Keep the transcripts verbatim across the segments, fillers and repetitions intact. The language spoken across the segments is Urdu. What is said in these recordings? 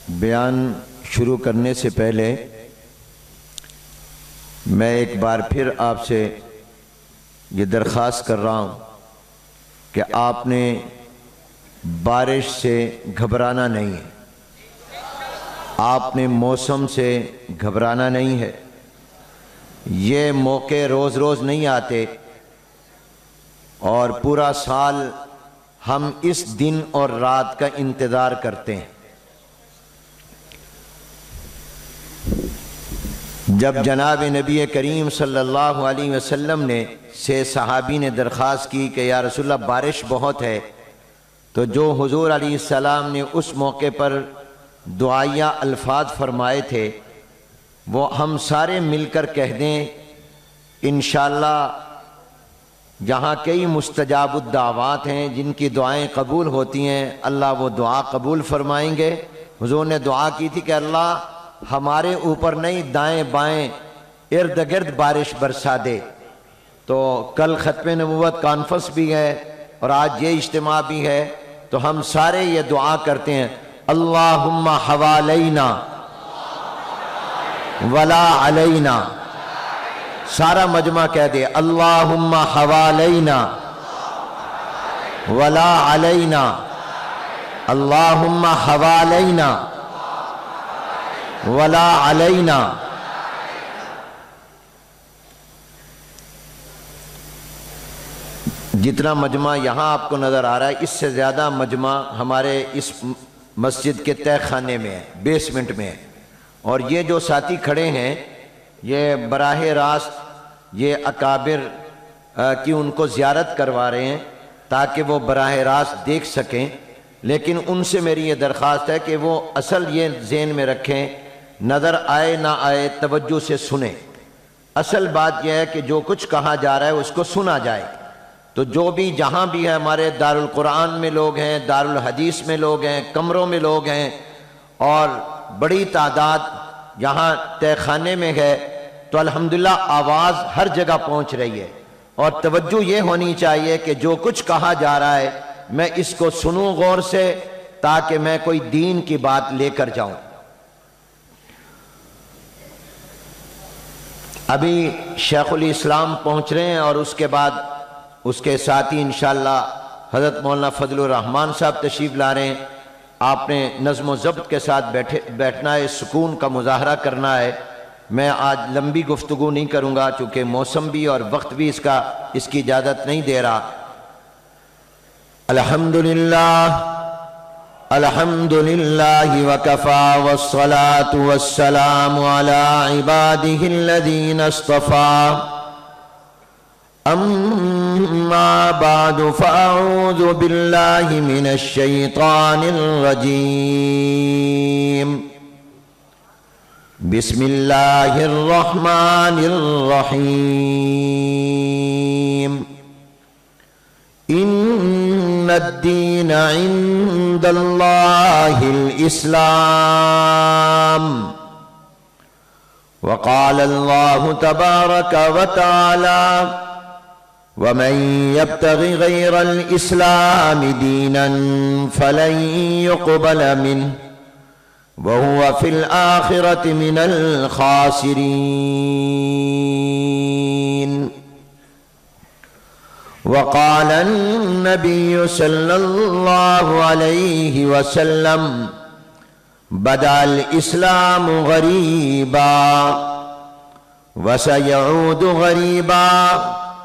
بیان شروع کرنے سے پہلے میں ایک بار پھر آپ سے یہ درخواست کر رہا ہوں کہ آپ نے بارش سے گھبرانا نہیں ہے، آپ نے موسم سے گھبرانا نہیں ہے۔ یہ موقع روز روز نہیں آتے اور پورا سال ہم اس دن اور رات کا انتظار کرتے ہیں۔ جب جناب نبی کریم صلی اللہ علیہ وسلم نے سے صحابی نے درخواست کی کہ یا رسول اللہ بارش بہت ہے، تو جو حضور علیہ السلام نے اس موقع پر دعائیہ الفاظ فرمائے تھے وہ ہم سارے مل کر کہہ دیں انشاءاللہ۔ جہاں کئی مستجاب الدعوات ہیں جن کی دعائیں قبول ہوتی ہیں، اللہ وہ دعا قبول فرمائیں گے۔ حضور نے دعا کی تھی کہ اللہ ہمارے اوپر نہیں دائیں بائیں ارد گرد بارش برسا دے۔ تو کل ختم نبوت کانفرنس بھی ہے اور آج یہ اجتماع بھی ہے، تو ہم سارے یہ دعا کرتے ہیں اللہم حوالینا ولا علینا۔ سارا مجمع کہہ دے اللہم حوالینا ولا علینا، اللہم حوالینا ولا علینا۔ جتنا مجمع یہاں آپ کو نظر آ رہا ہے اس سے زیادہ مجمع ہمارے اس مسجد کے تہ خانے میں ہے، بیسمنٹ میں ہے، اور یہ جو ساتھی کھڑے ہیں یہ براہ راست یہ اکابر کی ان کو زیارت کروا رہے ہیں تاکہ وہ براہ راست دیکھ سکیں، لیکن ان سے میری یہ درخواست ہے کہ وہ اصل یہ ذہن میں رکھیں، نظر آئے نہ آئے توجہ سے سنیں۔ اصل بات یہ ہے کہ جو کچھ کہا جا رہا ہے اس کو سنا جائے۔ تو جو بھی جہاں بھی ہے، ہمارے دارالقرآن میں لوگ ہیں، دارالحدیث میں لوگ ہیں، کمروں میں لوگ ہیں، اور بڑی تعداد یہاں تہ خانے میں ہے، تو الحمدللہ آواز ہر جگہ پہنچ رہی ہے، اور توجہ یہ ہونی چاہیے کہ جو کچھ کہا جا رہا ہے میں اس کو سنوں غور سے تاکہ میں کوئی دین کی بات لے کر جاؤں۔ ابھی شیخ الاسلام پہنچ رہے ہیں اور اس کے بعد اس کے ساتھی انشاءاللہ حضرت مولانا فضل الرحمن صاحب تشریف لا رہے ہیں۔ آپ نے نظم و ضبط کے ساتھ بیٹھے بیٹھنا ہے، سکون کا مظاہرہ کرنا ہے۔ میں آج لمبی گفتگو نہیں کروں گا چونکہ موسم بھی اور وقت بھی اس کا اس کی اجازت نہیں دے رہا۔ الحمدللہ الحمدللہ وکفى والصلاة والسلام على عباده الذين اصطفى، اما بعد فاعوذ باللہ من الشیطان الرجیم، بسم اللہ الرحمن الرحیم، ان الدین عند اللہ الاسلام، وقال اللہ تبارک وتعالی ومن يبتغ غير الإسلام دينا فلن يقبل منه وهو في الآخرة من الخاسرين، وقال النبي صلى الله عليه وسلم بدأ الإسلام غريبا وسيعود غريبا،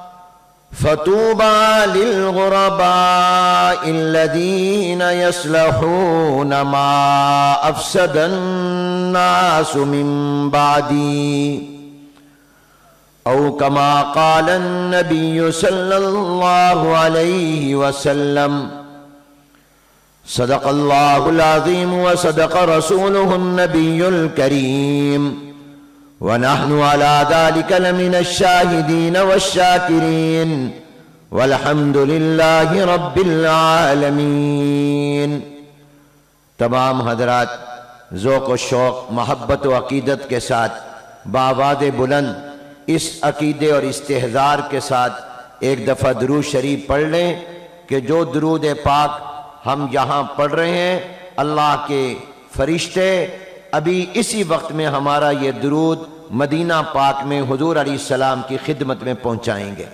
فطوبى للغرباء الذين يصلحون ما أفسد الناس من بعدي، أو كما قال النبي صلى الله عليه وسلم صدق الله العظيم وصدق رسوله النبي الكريم، ونحن على ذلك لمن الشاهدين والشاكرين، والحمد لله رب العالمين۔ تمام حضرات ذوق و شوق، محبت و عقیدت کے ساتھ بآواز بلند اس عقیدے اور استحضار کے ساتھ ایک دفعہ درود شریف پڑھ لیں کہ جو درود پاک ہم یہاں پڑھ رہے ہیں اللہ کے فرشتے ابھی اسی وقت میں ہمارا یہ درود مدینہ پاک میں حضور علیہ السلام کی خدمت میں پہنچائیں گے۔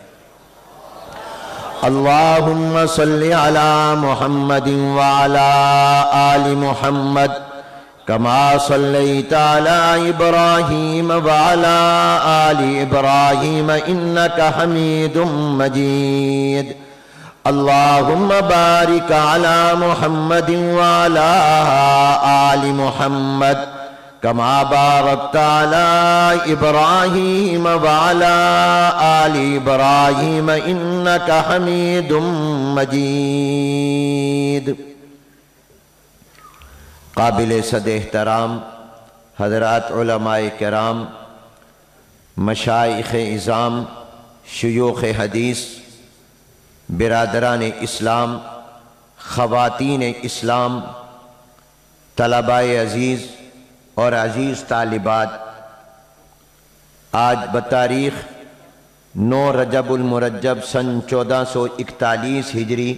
اللہم صلی علی محمد وعلی آل محمد کما صلیت علی ابراہیم وعلی آل ابراہیم انک حمید مجید۔ اللہم بارک علی محمد وعلی آل محمد کما بارکت علی ابراہیم وعلی آل ابراہیم انک حمید مجید۔ قابل صد احترام حضرات علماء کرام، مشائخ عظام، شیوخ حدیث، برادران اسلام، خواتین اسلام، طلباء عزیز اور عزیز طالبات، آج بتاریخ نو رجب المرجب سن چودہ سو اکتالیس ہجری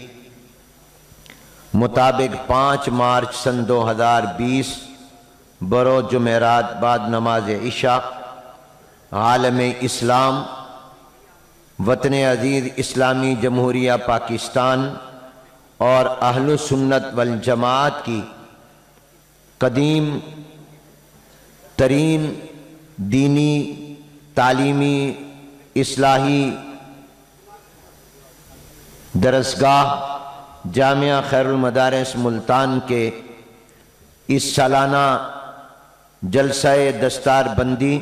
مطابق پانچ مارچ سن دو ہزار بیس بروز جمعرات بعد نماز عشاء، عالم اسلام، وطن عزیز اسلامی جمہوریہ پاکستان اور اہل سنت والجماعت کی قدیم ترین دینی، تعلیمی، اصلاحی درسگاہ جامعہ خیر المدارس ملتان کے اس سالانہ جلسہ دستار بندی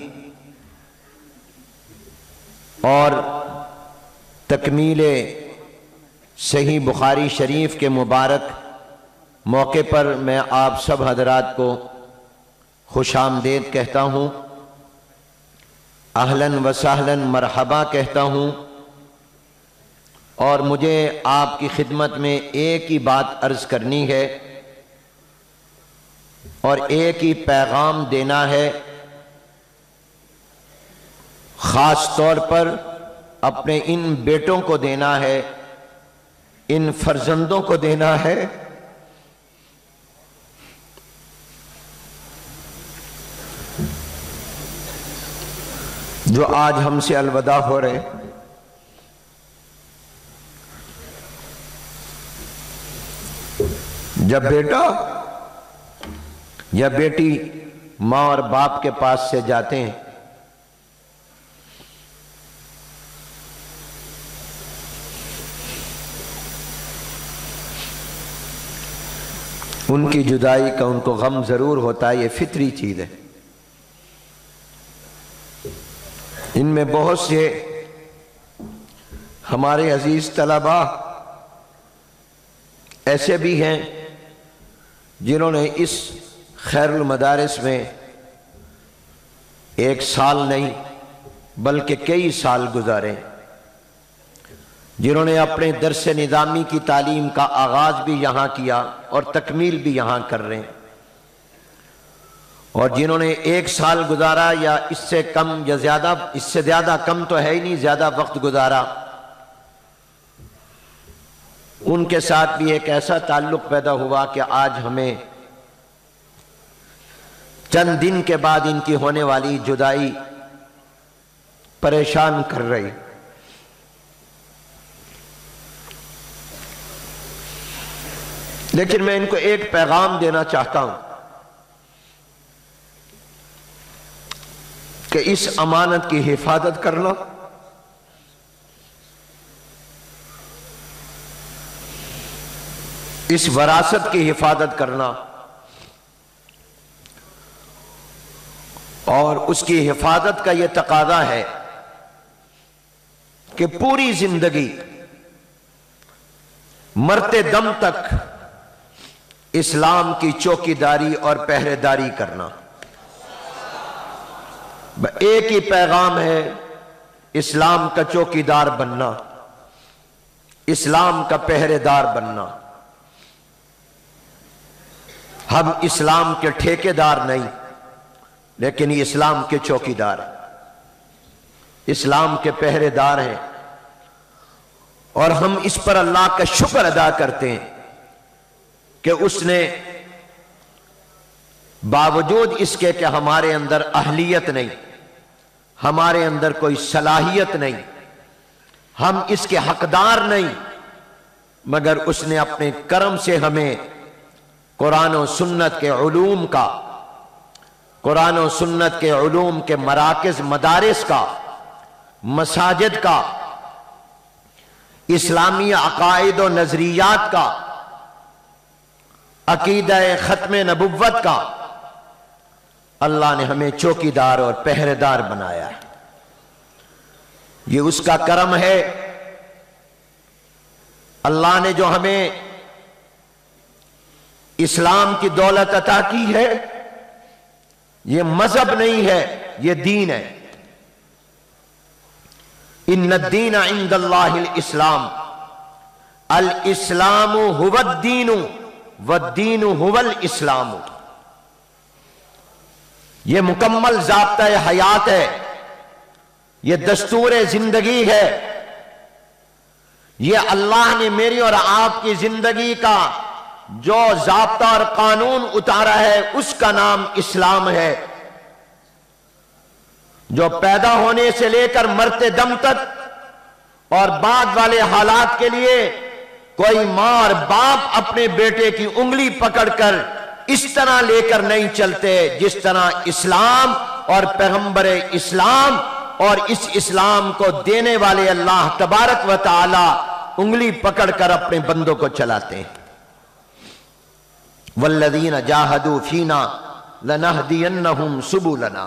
اور تکمیل صحیح بخاری شریف کے مبارک موقع پر میں آپ سب حضرات کو خوش آمدید کہتا ہوں، اہلاً و سہلاً مرحبا کہتا ہوں، اور مجھے آپ کی خدمت میں ایک ہی بات عرض کرنی ہے اور ایک ہی پیغام دینا ہے، خاص طور پر اپنے ان بیٹوں کو دینا ہے، ان فرزندوں کو دینا ہے جو آج ہم سے الوداع ہو رہے ہیں۔ جب بیٹا یا بیٹی ماں اور باپ کے پاس سے جاتے ہیں ان کی جدائی کا ان کو غم ضرور ہوتا ہے، یہ فطری چیز ہے۔ ان میں بہت سے ہمارے عزیز طلباء ایسے بھی ہیں جنہوں نے اس خیر المدارس میں ایک سال نہیں بلکہ کئی سال گزارے، جنہوں نے اپنے درس نظامی کی تعلیم کا آغاز بھی یہاں کیا اور تکمیل بھی یہاں کر رہے ہیں، اور جنہوں نے ایک سال گزارا یا اس سے کم یا زیادہ، اس سے زیادہ کم تو ہے ہی نہیں، زیادہ وقت گزارا، ان کے ساتھ بھی ایک ایسا تعلق پیدا ہوا کہ آج ہمیں چند دن کے بعد ان کی ہونے والی جدائی پریشان کر رہی۔ لیکن میں ان کو ایک پیغام دینا چاہتا ہوں کہ اس امانت کی حفاظت کرنا، اس وراثت کی حفاظت کرنا اور اس کی حفاظت کا یہ تقاضا ہے کہ پوری زندگی مرتے دم تک اسلام کی چوکیداری اور پہرے داری کرنا۔ ایک ہی پیغام ہے، اسلام کا چوکیدار بننا، اسلام کا پہرے دار بننا۔ ہم اسلام کے ٹھیکیدار نہیں، لیکن یہ اسلام کے چوکیدار ہیں، اسلام کے پہرے دار ہیں، اور ہم اس پر اللہ کا شکر ادا کرتے ہیں کہ اس نے باوجود اس کے کہ ہمارے اندر اہلیت نہیں، ہمارے اندر کوئی صلاحیت نہیں، ہم اس کے حقدار نہیں، مگر اس نے اپنے کرم سے ہمیں قرآن و سنت کے علوم کا، قرآن و سنت کے علوم کے مراکز مدارس کا، مساجد کا، اسلامی عقائد و نظریات کا، عقیدہ ختم نبوت کا، اللہ نے ہمیں چوکیدار اور پہرے دار بنایا ہے۔ یہ اس کا کرم ہے۔ اللہ نے جو ہمیں اسلام کی دولت عطا کی ہے، یہ مذہب نہیں ہے، یہ دین ہے۔ ان الدین عند اللہ الاسلام، الاسلام هو الدین والدین هو الاسلام۔ یہ مکمل ضابطہ حیات ہے، یہ دستور زندگی ہے، یہ اللہ نے میری اور آپ کی زندگی کا جو ضابطہ اور قانون اتارا ہے اس کا نام اسلام ہے، جو پیدا ہونے سے لے کر مرتے دم تک اور بعد والے حالات کے لیے کوئی ماں اور باپ اپنے بیٹے کی انگلی پکڑ کر اس طرح لے کر نہیں چلتے جس طرح اسلام اور پیغمبر اسلام اور اس اسلام کو دینے والے اللہ تبارک و تعالی انگلی پکڑ کر اپنے بندوں کو چلاتے ہیں۔ والذین جاہدوا فینا لنہدینہم سبلنا۔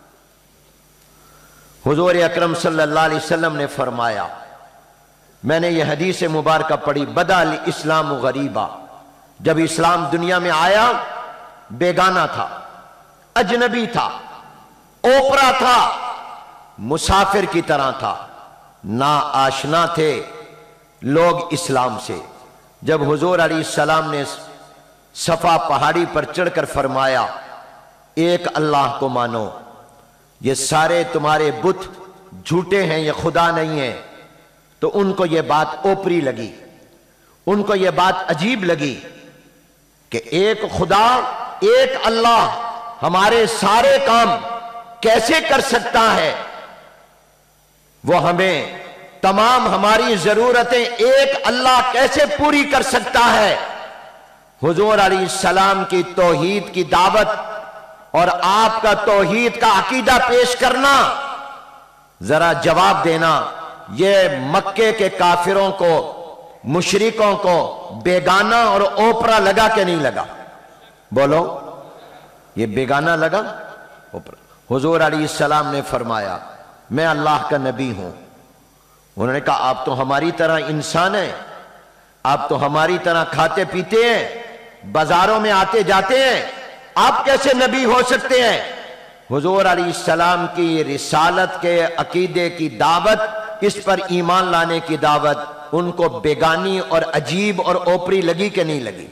حضور اکرم صلی اللہ علیہ وسلم نے فرمایا، میں نے یہ حدیث مبارکہ پڑھی، بدا الاسلام غریبا، جب اسلام دنیا میں آیا بیگانہ تھا، اجنبی تھا، اوپرا تھا، مسافر کی طرح تھا، نا آشنا تھے لوگ اسلام سے۔ جب حضور علیہ السلام نے صفا پہاڑی پر چڑھ کر فرمایا ایک اللہ کو مانو، یہ سارے تمہارے بت جھوٹے ہیں، یہ خدا نہیں ہے، تو ان کو یہ بات اوپری لگی، ان کو یہ بات عجیب لگی کہ ایک خدا، ایک اللہ ہمارے سارے کام کیسے کر سکتا ہے، وہ ہمیں تمام ہماری ضرورتیں ایک اللہ کیسے پوری کر سکتا ہے۔ حضور علیہ السلام کی توحید کی دعوت اور آپ کا توحید کا عقیدہ پیش کرنا، ذرا جواب دینا، یہ مکے کے کافروں کو، مشرکوں کو بیگانہ اور اوپرا لگا کہ نہیں لگا؟ بولو، یہ بیگانہ لگا؟ اوپرا۔ حضور علیہ السلام نے فرمایا میں اللہ کا نبی ہوں۔ انہوں نے کہا آپ تو ہماری طرح انسان ہیں، آپ تو ہماری طرح کھاتے پیتے ہیں، بازاروں میں آتے جاتے ہیں، آپ کیسے نبی ہو سکتے ہیں؟ حضور علیہ السلام کی رسالت کے عقیدے کی دعوت، اس پر ایمان لانے کی دعوت ان کو بیگانی اور عجیب اور اوپری لگی کہ نہیں لگی؟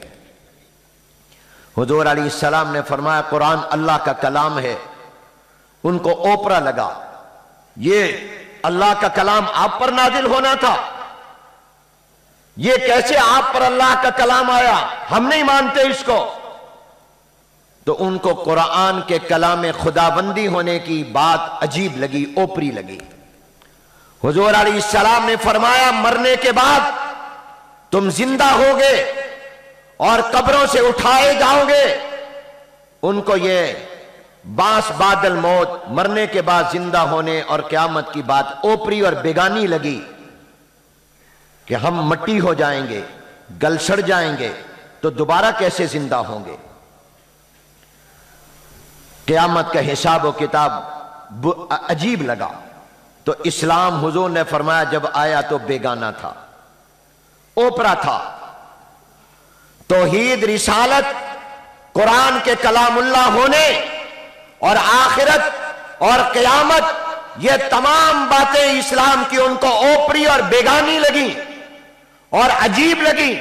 حضور علیہ السلام نے فرمایا قرآن اللہ کا کلام ہے، ان کو اوپرا لگا، یہ اللہ کا کلام آپ پر نازل ہونا تھا، یہ کیسے آپ پر اللہ کا کلام آیا، ہم نہیں مانتے اس کو۔ تو ان کو قرآن کے کلام خداوندی ہونے کی بات عجیب لگی، اوپری لگی۔ حضور علیہ السلام نے فرمایا مرنے کے بعد تم زندہ ہوگے اور قبروں سے اٹھائے جاؤ گے۔ ان کو یہ باس بعد الموت، مرنے کے بعد زندہ ہونے اور قیامت کی بات اوپری اور بیگانی لگی کہ ہم مٹی ہو جائیں گے، گل سڑ جائیں گے، تو دوبارہ کیسے زندہ ہوں گے؟ قیامت کا حساب و کتاب عجیب لگا۔ تو اسلام حضور نے فرمایا جب آیا تو بیگانہ تھا، اوپرا تھا۔ توحید، رسالت، قرآن کے کلام اللہ ہونے اور آخرت اور قیامت، یہ تمام باتیں اسلام کی ان کو اوپری اور بیگانی لگی اور عجیب لگی۔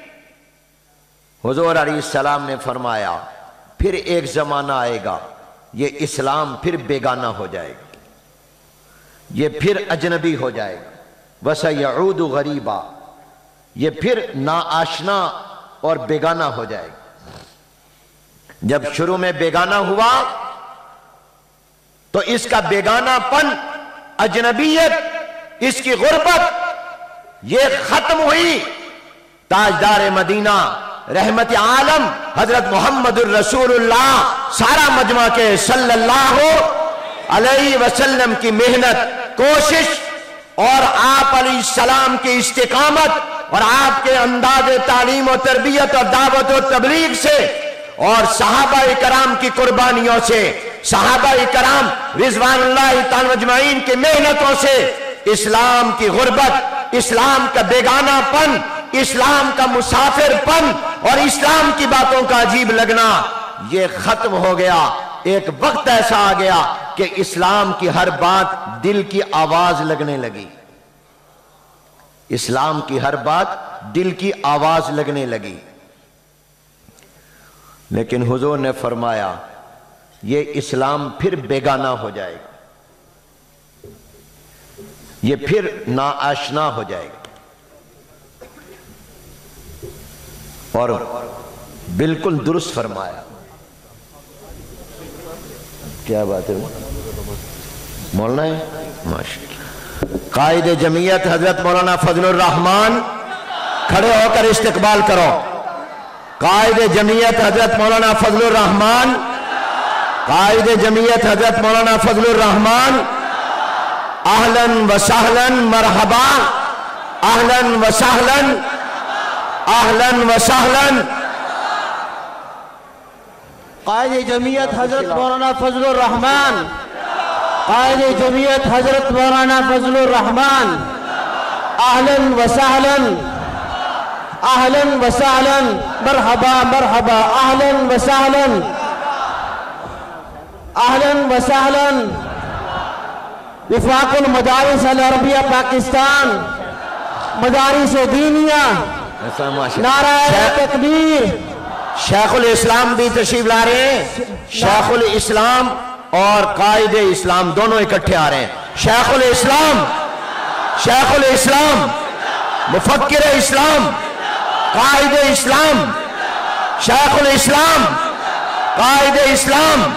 حضور علیہ السلام نے فرمایا پھر ایک زمانہ آئے گا، یہ اسلام پھر بیگانہ ہو جائے گا، یہ پھر اجنبی ہو جائے گا، وَسَيَعُودُ غَرِيبًا، یہ پھر ناآشنا اور بیگانہ ہو جائے گا۔ جب شروع میں بیگانہ ہوا تو اس کا بیگانہ پن، اجنبیت، اس کی غربت یہ ختم ہوئی۔ تاجدار مدینہ رحمت عالم حضرت محمد الرسول اللہ سارا مجمع کے صلی اللہ علیہ وسلم کی محنت، کوشش اور آپ علیہ السلام کی استقامت اور آپ کے انداز تعلیم و تربیت اور دعوت و تبلیغ سے اور صحابہ کرام کی قربانیوں سے، صحابہ کرام رضوان اللہ تعالی اجمعین کی محنتوں سے اسلام کی غربت، اسلام کا بیگانہ پن، اسلام کا مسافر پن اور اسلام کی باتوں کا عجیب لگنا یہ ختم ہو گیا۔ ایک وقت ایسا آ گیا کہ اسلام کی ہر بات دل کی آواز لگنے لگی، اسلام کی ہر بات دل کی آواز لگنے لگی۔ لیکن حضور نے فرمایا یہ اسلام پھر بیگانہ ہو جائے گا، یہ پھر ناآشنا ہو جائے گا۔ اور بالکل درست فرمایا۔ کیا بات ہے مولانا ہے؟ ماشاءاللہ۔ قائد جمعیت حضرت مولانا فضل الرحمان، کھڑے ہو کر استقبال کرو۔ قائد جمعیت حضرت مولانا فضل الرحمان، قائد جمعیت حضرت مولانا فضل الرحمان، اہلاً و سہلاً، مرحبا، اہلاً و سہلاً، اہلاً و سہلاً۔ قائد جمعیت حضرت مولانا فضل الرحمان، قائد جمعیت حضرت مولانا فضل الرحمان، اہلاً و سہلاً، اہلاً و سہلاً، مرحبا مرحبا، اہلاً و سہلاً، اہلاً و سہلاً۔ وفاق المدارس العربیہ پاکستان، مدارس دینیہ، نعرہ تکبیر۔ شیخ الاسلام بھی تشریف لا رہے ہیں، شیخ الاسلام اور قائد اسلام دونوں اکٹھے آ رہے ہیں۔ شیخ الاسلام، شیخ الاسلام، مفکر اسلام، قائد اسلام، شیخ الاسلام، قائد اسلام،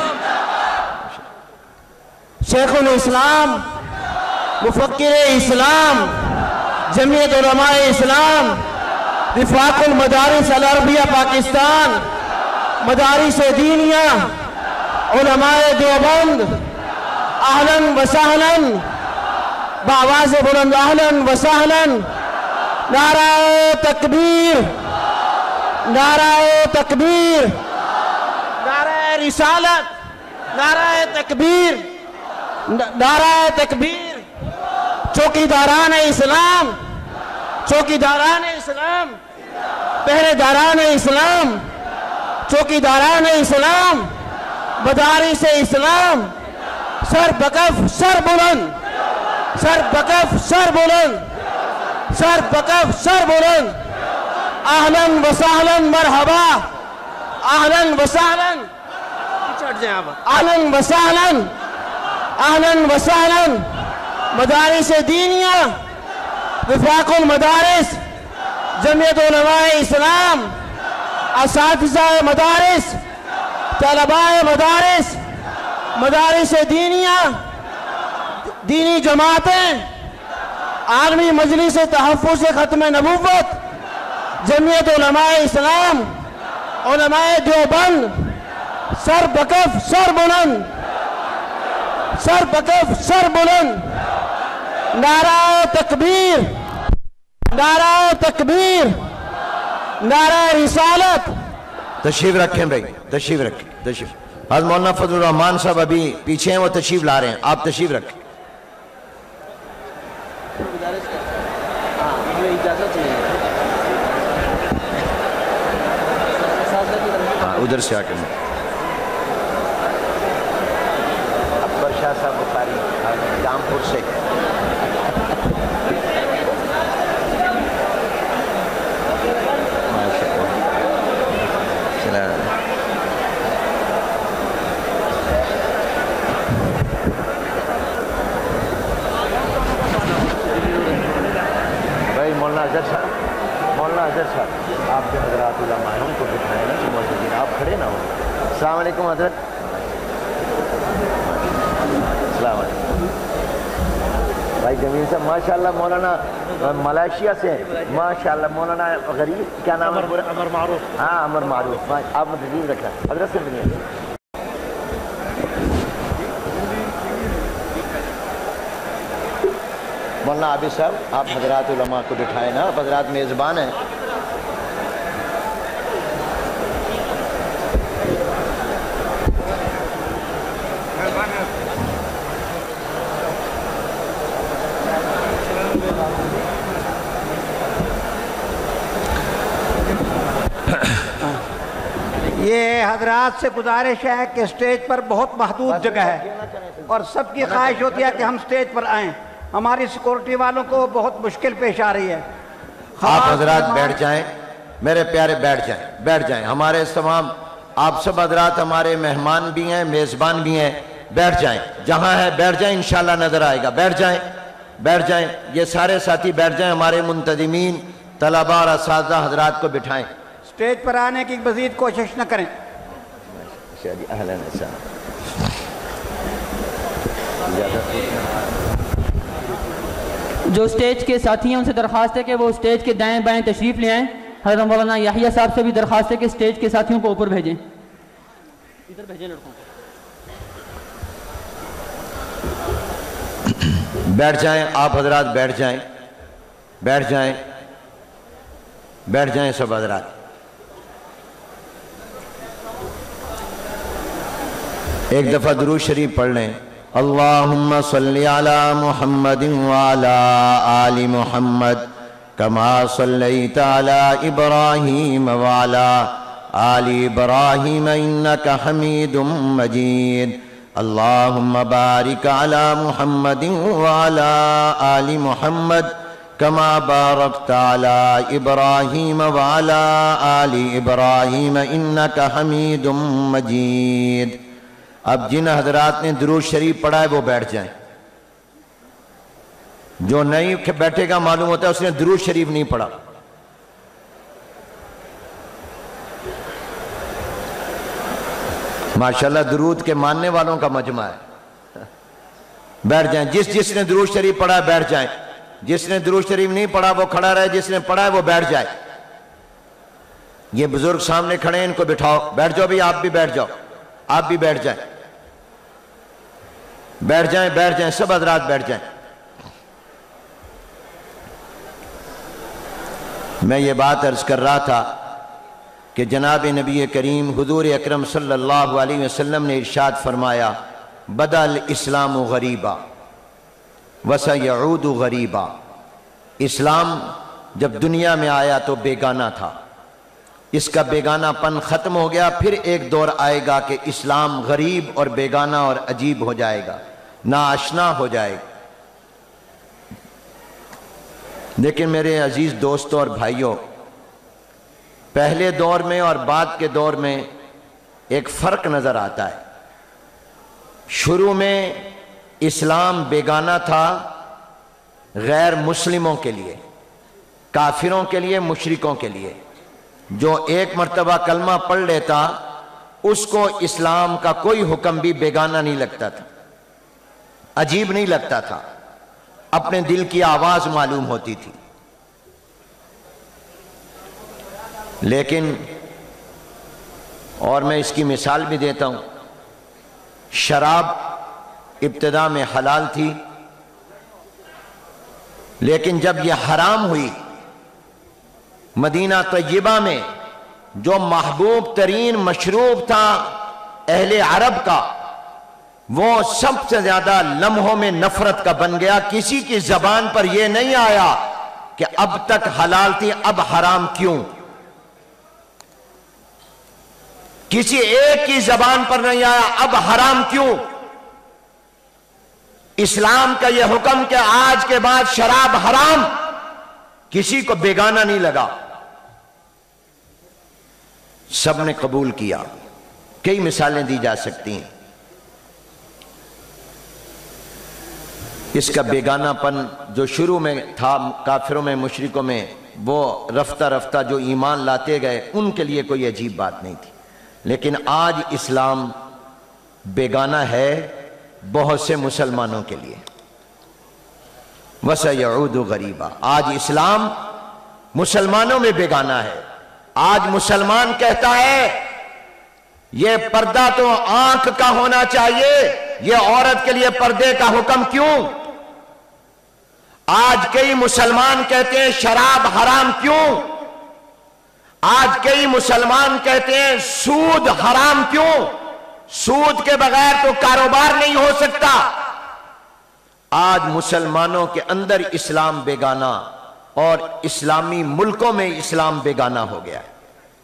شیخ الاسلام، مفکر اسلام، جمعیت علماء اسلام، وفاق المدارس العربیہ پاکستان، مدارس دینیہ، علماء دیوبند، اہلاً و سہلاً، بآواز بلند اہلاً و سہلاً۔ نعرہ تکبیر، نعرہ تکبیر، نعرہ رسالت، نعرہ تکبیر، نعرہ تکبیر۔ چوکیداران اسلام، چوکیداران اسلام، پہرے داران اسلام، چوکیداران اسلام، مدارس اسلام، سر بکف سر بلند، سر بکف سر بلند، سر بکف سر بلند۔ اہلاً و سہلاً، مرحبا، اہلاً و سہلاً، اہلاً و سہلاً، اہلاً و سہلاً۔ مدارس دینیہ، وفاق المدارس، جمعیت علماء اسلام، اساتذہ مدارس، طلباء مدارس، مدارس دینیہ، دینی جماعتیں، عالمی مجلس تحفظ ختم نبوت، جمعیت علماء اسلام، علماء دیوبند، سر بکف سر بلند، سر بکف سر بلند۔ نعرہ تکبیر، نعرہ تکبیر، نعرہ رسالت۔ تشریف رکھیں بھائی، تشریف رکھیں، تشریف۔ حضرت مولانا فضل الرحمان صاحب ابھی پیچھے ہیں، وہ تشریف لا رہے ہیں، آپ تشریف رکھیں۔ ادھر سے آ کے اکبر شاہ صاحب بخاری جامپور سے۔ بھائی مولانا اظہر صاحب، مولانا اظہر صاحب، آپ جو حضرات علماء ہیں ان کو بٹھائیں نا، آپ کھڑے نہ ہو۔ السلام علیکم حضرت. السلام علیکم بھائی جمیل صاحب. ماشاء اللہ مولانا ملائیشیا سے ہیں. ماشاء اللہ مولانا غریب کیا نام ہے؟ عمر معروف. ہاں عمر معروف. آپ نے تجیب رکھا حضرت سے ملیے. مولانا عابد صاحب آپ حضرات علماء کو بٹھائیں نا. آپ حضرات میزبان ہیں. یہ حضرات سے گزارش ہے کہ اسٹیج پر بہت محدود جگہ ہے اور سب کی خواہش ہوتی ہے کہ ہم اسٹیج پر آئیں. ہماری سیکورٹی والوں کو بہت مشکل پیش آ رہی ہے. آپ حضرات بیٹھ جائیں میرے پیارے. بیٹھ جائیں بیٹھ جائیں. ہمارے تمام آپ سب حضرات ہمارے مہمان بھی ہیں میزبان بھی ہیں. بیٹھ جائیں جہاں ہے بیٹھ جائیں. انشاءاللہ نظر آئے گا. بیٹھ جائیں بیٹھ جائیں. یہ سارے ساتھی بیٹھ جائیں. ہمارے منتظمین طلباء اور اساتذہ حضرات کو بٹھائیں. اسٹیج پر آنے کی مزید کوشش نہ کریں. جو اسٹیج کے ساتھی ہیں ان سے درخواست ہے کہ وہ اسٹیج کے دائیں بائیں تشریف لے آئیں. حضرت مولانا یحییٰ صاحب سے بھی درخواست ہے کہ اسٹیج کے ساتھیوں کو اوپر بھیجیں. ادھر بھیجیں لڑکوں کو. بیٹھ جائیں آپ حضرات. بیٹھ جائیں بیٹھ جائیں بیٹھ جائیں سب حضرات. ایک دفعہ درود شریف پڑھ لیں. اللہم صلی علی محمد وعلی آل محمد کما صلیت علی ابراہیم وعلی آل ابراہیم انکا حمید مجید. اللہم بارک علی محمد وعلی آل محمد کما بارکت علی ابراہیم وعلی آل ابراہیم انکا حمید مجید. اب جن حضرات نے درود شریف پڑھا ہے وہ بیٹھ جائیں. جو نہیں بیٹھے گا معلوم ہوتا ہے اس نے درود شریف نہیں پڑھا. ماشاءاللہ درود کے ماننے والوں کا مجمع ہے. بیٹھ جائیں. جس جس نے درود شریف پڑھا ہے بیٹھ جائیں. جس نے درود شریف نہیں پڑھا وہ کھڑا رہے. جس نے پڑھا ہے وہ بیٹھ جائے. یہ بزرگ سامنے کھڑے ہیں ان کو بٹھاؤ. بیٹھ جاؤ بھی. آپ بھی بیٹھ جاؤ. آپ بھی بیٹھ جائیں. بیٹھ جائیں بیٹھ جائیں سب حضرات بیٹھ جائیں. میں یہ بات عرض کر رہا تھا کہ جناب نبی کریم حضور اکرم صلی اللہ علیہ وسلم نے ارشاد فرمایا بدأ الاسلام غریبا وسیعود غریبا. اسلام جب دنیا میں آیا تو بیگانہ تھا. اس کا بیگانہ پن ختم ہو گیا. پھر ایک دور آئے گا کہ اسلام غریب اور بیگانہ اور عجیب ہو جائے گا. ناآشنا ہو جائے گا. لیکن میرے عزیز دوستوں اور بھائیوں پہلے دور میں اور بعد کے دور میں ایک فرق نظر آتا ہے. شروع میں اسلام بیگانہ تھا غیر مسلموں کے لیے, کافروں کے لیے, مشرکوں کے لیے. جو ایک مرتبہ کلمہ پڑھ لیتا اس کو اسلام کا کوئی حکم بھی بیگانہ نہیں لگتا تھا, عجیب نہیں لگتا تھا, اپنے دل کی آواز معلوم ہوتی تھی. لیکن اور میں اس کی مثال بھی دیتا ہوں. شراب ابتدا میں حلال تھی, لیکن جب یہ حرام ہوئی مدینہ طیبہ میں جو محبوب ترین مشروب تھا اہل عرب کا, وہ سب سے زیادہ لمحوں میں نفرت کا بن گیا. کسی کی زبان پر یہ نہیں آیا کہ اب تک حلال تھی اب حرام کیوں. کسی ایک کی زبان پر نہیں آیا اب حرام کیوں. اسلام کا یہ حکم کہ آج کے بعد شراب حرام کسی کو بیگانہ نہیں لگا, سب نے قبول کیا. کئی مثالیں دی جا سکتی ہیں. اس کا بیگانہ پن جو شروع میں تھا کافروں میں مشرکوں میں, وہ رفتہ رفتہ جو ایمان لاتے گئے ان کے لیے کوئی عجیب بات نہیں تھی. لیکن آج اسلام بیگانہ ہے بہت سے مسلمانوں کے لیے. وَسَيَعُودُ غَرِيبًا. آج اسلام مسلمانوں میں بیگانہ ہے. آج مسلمان کہتا ہے یہ پردہ تو آنکھ کا ہونا چاہیے، یہ عورت کے لیے پردے کا حکم کیوں؟ آج کئی مسلمان کہتے ہیں شراب حرام کیوں؟ آج کئی مسلمان کہتے ہیں سود حرام کیوں؟ سود کے بغیر تو کاروبار نہیں ہو سکتا. آج مسلمانوں کے اندر اسلام بیگانہ اور اسلامی ملکوں میں اسلام بیگانہ ہو گیا ہے.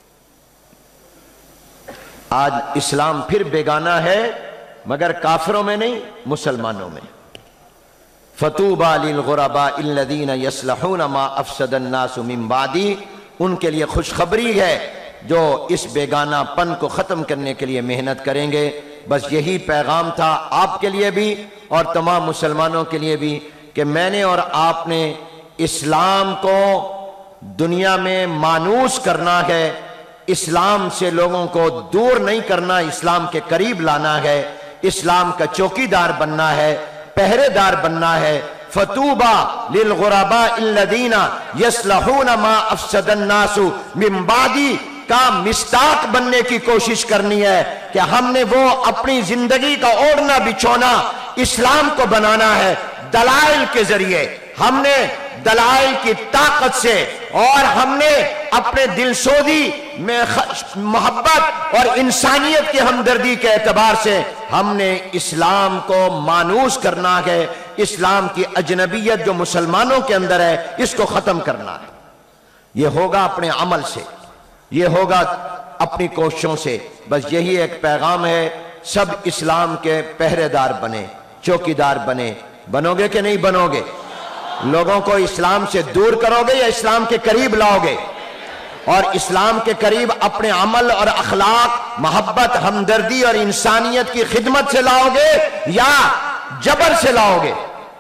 آج اسلام پھر بیگانہ ہے مگر کافروں میں نہیں، مسلمانوں میں. فَطُوبَى لِلْغُرَبَاءِ الَّذِينَ يَصْلَحُونَ مَا أَفْسَدَ النَّاسُ مِن بَعْدِي. ان کے لیے خوشخبری ہے جو اس بیگانہ پن کو ختم کرنے کے لیے محنت کریں گے. بس یہی پیغام تھا آپ کے لیے بھی اور تمام مسلمانوں کے لیے بھی کہ میں نے اور آپ نے اسلام کو دنیا میں مانوس کرنا ہے، اسلام سے لوگوں کو دور نہیں کرنا، اسلام کے قریب لانا ہے، اسلام کا چوکیدار بننا ہے، پہرے دار بننا ہے. فَطُوبَى لِلْغُرَبَاءِ الَّذِينَ يَصْلَحُونَ مَا أَفْسَدَ النَّاسُ مِن بَعْدِي کا مصداق بننے کی کوشش کرنی ہے کہ ہم نے وہ اپنی زندگی کا اوڑھنا بچھونا اسلام کو بنانا ہے دلائل کے ذریعے. ہم نے دلائل کی طاقت سے اور ہم نے اپنے دل سوزی میں محبت اور انسانیت کی ہمدردی کے اعتبار سے ہم نے اسلام کو مانوس کرنا ہے. اسلام کی اجنبیت جو مسلمانوں کے اندر ہے اس کو ختم کرنا ہے. یہ ہوگا اپنے عمل سے، یہ ہوگا اپنی کوششوں سے. بس یہی ایک پیغام ہے. سب اسلام کے پہرے دار بنے، چوکیدار بنے. بنو گے کہ نہیں بنو گے؟ لوگوں کو اسلام سے دور کرو گے یا اسلام کے قریب لاؤ گے؟ اور اسلام کے قریب اپنے عمل اور اخلاق، محبت، ہمدردی اور انسانیت کی خدمت سے لاؤ گے یا جبر سے لاؤ گے؟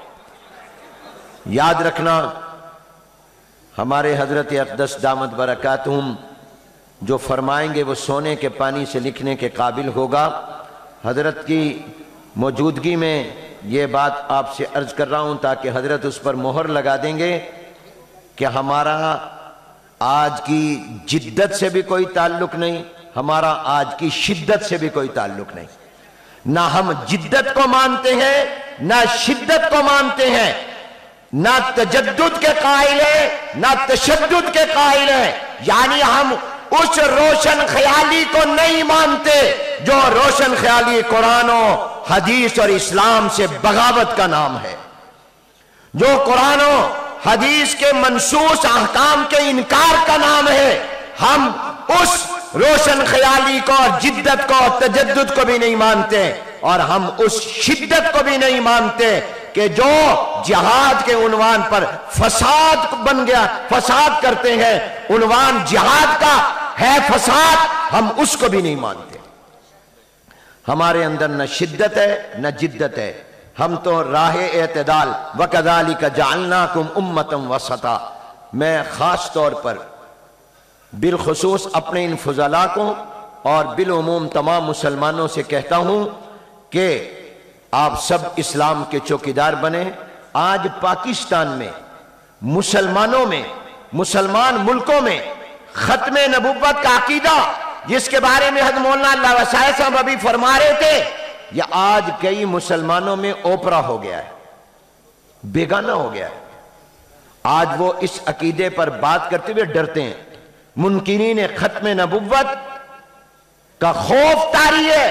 یاد رکھنا ہمارے حضرت اقدس دامت برکاتہم جو فرمائیں گے وہ سونے کے پانی سے لکھنے کے قابل ہوگا. حضرت کی موجودگی میں یہ بات آپ سے عرض کر رہا ہوں تاکہ حضرت اس پر مہر لگا دیں گے کہ ہمارا آج کی جدت سے بھی کوئی تعلق نہیں، ہمارا آج کی شدت سے بھی کوئی تعلق نہیں. نہ ہم جدت کو مانتے ہیں نہ شدت کو مانتے ہیں، نہ تجدد کے قائل ہیں نہ تشدد کے قائل ہیں. یعنی ہم اس روشن خیالی کو نہیں مانتے جو روشن خیالی قرآن و حدیث اور اسلام سے بغاوت کا نام ہے، جو قرآن و حدیث کے منصوص احکام کے انکار کا نام ہے. ہم اس روشن خیالی کو اور جدت کو اور تجدد کو بھی نہیں مانتے اور ہم اس شدت کو بھی نہیں مانتے کہ جو جہاد کے عنوان پر فساد بن گیا، فساد کرتے ہیں. عنوان جہاد کا ہے فساد، ہم اس کو بھی نہیں مانتے. ہمارے اندر نہ شدت ہے نہ جدت ہے، ہم تو راہ اعتدال. وَكَذَلِكَ جَعَلْنَاكُمْ أُمَّةً وَسَطًا. میں خاص طور پر بالخصوص اپنے ان فضلاء کو اور بالعموم تمام مسلمانوں سے کہتا ہوں کہ آپ سب اسلام کے چوکیدار بنیں. آج پاکستان میں، مسلمانوں میں، مسلمان ملکوں میں ختم نبوت کا عقیدہ جس کے بارے میں حضرت مولانا اللہ وسائے صاحب ابھی فرما رہے تھے، یہ آج کئی مسلمانوں میں اوپرا ہو گیا ہے، بیگانہ ہو گیا ہے. آج وہ اس عقیدے پر بات کرتے ہوئے ڈرتے ہیں. منکرین ختم نبوت کا خوف طاری ہے.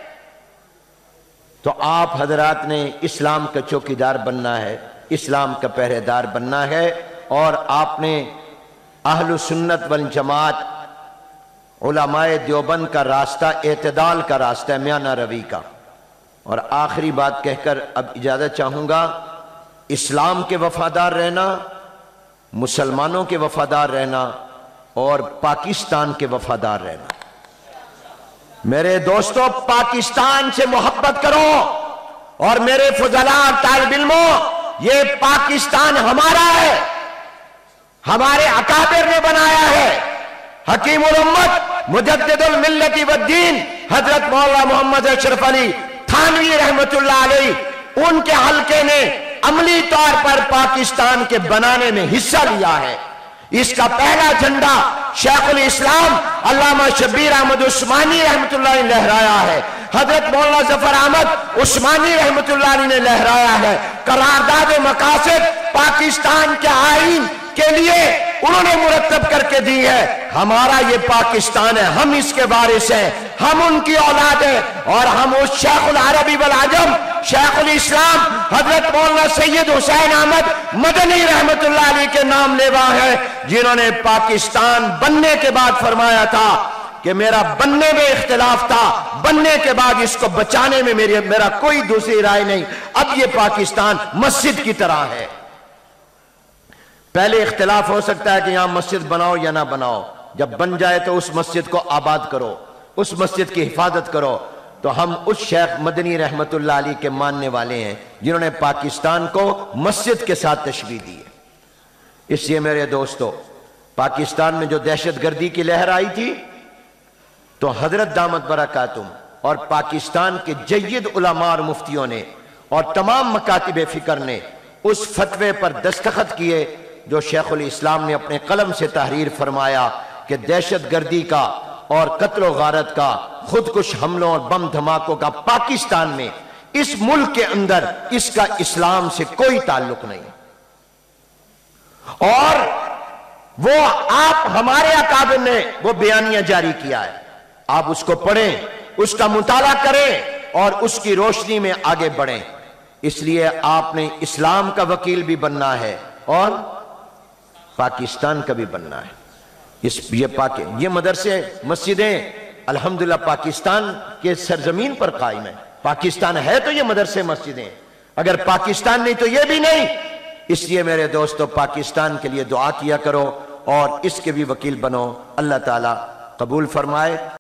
تو آپ حضرات نے اسلام کا چوکیدار بننا ہے، اسلام کا پہرے دار بننا ہے اور آپ نے اہل سنت والجماعت علماء دیوبند کا راستہ اعتدال کا راستہ ہے، میانہ روی کا. اور آخری بات کہہ کر اب اجازت چاہوں گا. اسلام کے وفادار رہنا، مسلمانوں کے وفادار رہنا اور پاکستان کے وفادار رہنا. میرے دوستو، پاکستان سے محبت کرو اور میرے فضلاء اور طالب علموں، یہ پاکستان ہمارا ہے، ہمارے اکابر نے بنایا ہے. हकीमुल उम्मत मुजद्दिदुल मिल्लति वद्दीन हजरत मौलाना मोहम्मद अशरफ अली थानवी रहमतुल्लाह अलैह, उनके हल्के ने अमली तौर पर पाकिस्तान के बनाने में हिस्सा लिया है। इसका पहला झंडा शेखुल इस्लाम अल्लामा शब्बीर अहमद उस्मानी रहमतुल्लाह ने लहराया है। हजरत मौलाना जफर अहमद उस्मानी रहमतुल्लाह ने लहराया है। करारदाद मकासद पाकिस्तान के आईन के लिए उन्होंने मुरतब करके दी है। हमारा ये पाकिस्तान है, हम इसके वारिस हैं, हम उनकी औलाद हैं और हम उस शेखुल अरबी वल अजम शेखुल इस्लाम हजरत मौलाना सैयद हुसैन अहमद मदनी रहमतुल्लाह अलैह के नाम लेवा है, जिन्होंने पाकिस्तान बनने के बाद फरमाया था कि मेरा बनने में इख्तिलाफ था, बनने के बाद इसको बचाने में मेरी मेरा कोई दूसरी राय नहीं। अब ये पाकिस्तान मस्जिद की तरह है। पहले इख्तिलाफ हो सकता है कि यहां मस्जिद बनाओ या ना बनाओ, जब बन जाए तो उस मस्जिद को आबाद करो, उस मस्जिद की हिफाजत करो। तो हम उस शेख मदनी रहमतुल्लाह अलैह के मानने वाले हैं जिन्होंने पाकिस्तान को मस्जिद के साथ तशबीह दी है। इसलिए मेरे दोस्तों, पाकिस्तान में जो दहशतगर्दी की लहर आई थी, तो हजरत दामत बरकातुम और पाकिस्तान के जय्यद उलमा और मुफ्तियों ने और तमाम मकातिब फिक्र ने उस फतवे पर दस्तखत किए जो शेखुल इस्लाम ने अपने कलम से तहरीर फरमाया कि दहशतगर्दी का और कत्ल गारत का, खुदकुश हमलों और बम धमाकों का पाकिस्तान में, इस मुल्क के अंदर इसका इस्लाम से कोई ताल्लुक नहीं। और वो आप हमारे अकाबिर ने वो बयानिया जारी किया है, आप उसको पढ़ें, उसका मुताला करें और उसकी रोशनी में आगे बढ़ें। इसलिए आपने इस्लाम का वकील भी बनना है और पाकिस्तान का भी बनना है। इस ये पाकि ये मदरसे मस्जिदें अल्हम्दुलिल्लाह पाकिस्तान के सरजमीन पर कायम है। पाकिस्तान है तो ये मदरसे मस्जिदें, अगर पाकिस्तान नहीं तो ये भी नहीं। इसलिए मेरे दोस्तों, पाकिस्तान के लिए दुआ किया करो और इसके भी वकील बनो। अल्लाह ताला कबूल फरमाए।